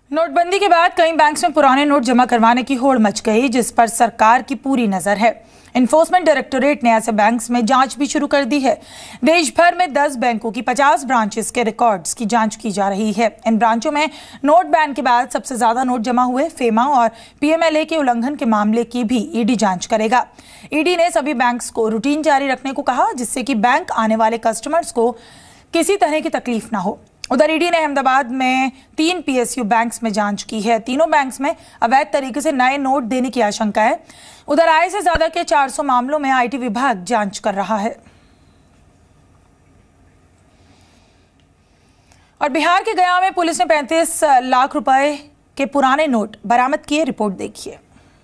नोटबंदी के बाद कई बैंक्स में पुराने नोट जमा करवाने की होड़ मच गई, जिस पर सरकार की पूरी नजर है। एनफोर्समेंट डायरेक्टोरेट ने ऐसे बैंक्स में जांच भी शुरू कर दी है। देश भर में 10 बैंकों की 50 ब्रांचेस के रिकॉर्ड्स की जांच की जा रही है। इन ब्रांचों में नोट बैन के बाद सबसे ज्यादा नोट जमा हुए फेमा और पीएमएलए के उल्लंघन के मामले की भी ईडी जांच करेगा। ईडी ने सभी बैंक्स को रूटीन जारी रखने को कहा, जिससे कि बैंक आने वाले कस्टमर्स को किसी तरह की तकलीफ ना हो। उधर ईडी ने अहमदाबाद में 3 पीएसयू बैंक्स में जांच की है। तीनों बैंक्स में अवैध तरीके से नए नोट देने की आशंका है। उधर आय से ज्यादा के 400 मामलों में आईटी विभाग जांच कर रहा है। और बिहार के गया में पुलिस ने 35 लाख रुपए के पुराने नोट बरामद किए। रिपोर्ट देखिए।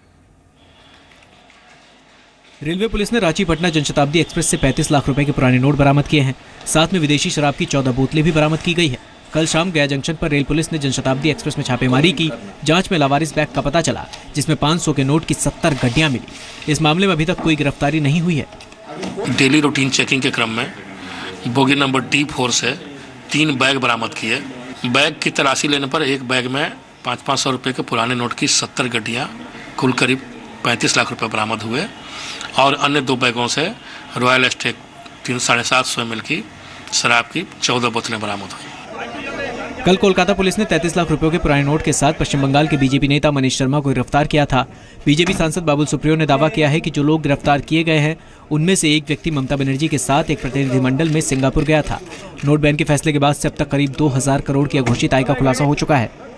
रेलवे पुलिस ने रांची पटना जनशताब्दी एक्सप्रेस से 35 लाख रुपए के पुराने नोट बरामद किए हैं। साथ में विदेशी शराब की 14 बोतलें भी बरामद की गई है। कल शाम गया जंक्शन पर रेल पुलिस ने जनशताब्दी एक्सप्रेस में छापेमारी की। जांच में लावारिस बैग का पता चला, जिसमें 500 के नोट की 70 गड्डियां मिली। इस मामले में अभी तक कोई गिरफ्तारी नहीं हुई है। डेली रूटीन चेकिंग के क्रम में बोगी नंबर D4 से 3 बैग बरामद किए। बैग की तलाशी लेने पर एक बैग में 500 रुपये के पुराने नोट की 70 गड्डियाँ, कुल करीब 35 लाख रुपये बरामद हुए। और अन्य 2 बैगों से रॉयल एस्टेक 750 ml की शराब की 14 बोतलें बरामद हुई। कल कोलकाता पुलिस ने 33 लाख रुपयों के पुराने नोट के साथ पश्चिम बंगाल के बीजेपी नेता मनीष शर्मा को गिरफ्तार किया था। बीजेपी सांसद बाबुल सुप्रियो ने दावा किया है कि जो लोग गिरफ्तार किए गए हैं, उनमें से एक व्यक्ति ममता बनर्जी के साथ एक प्रतिनिधिमंडल में सिंगापुर गया था। नोट बैन के फैसले के बाद से अब तक करीब 2000 करोड़ की अघोषित आय का खुलासा हो चुका है।